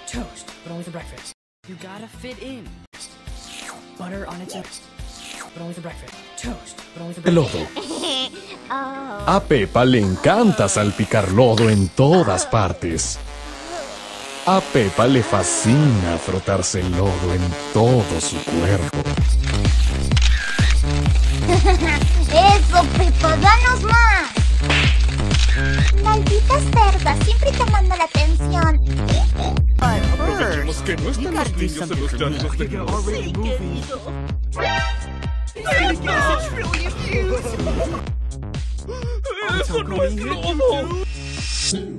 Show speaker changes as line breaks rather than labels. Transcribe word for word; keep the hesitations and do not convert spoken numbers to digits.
Toast, but only for breakfast. You gotta fit in. Butter on its toast, but only for breakfast. Toast, but only for
El
breakfast.
lodo. A Pepa le encanta salpicar lodo en todas partes. A Pepa le fascina frotarse el lodo en todo su cuerpo.
¡Eso, Pepa! ¡Danos más! Maldita cerda, siempre llamando la atención.
Aprovechemos que no están los niños en los llantos de Dios. ¡Eso no es lodo!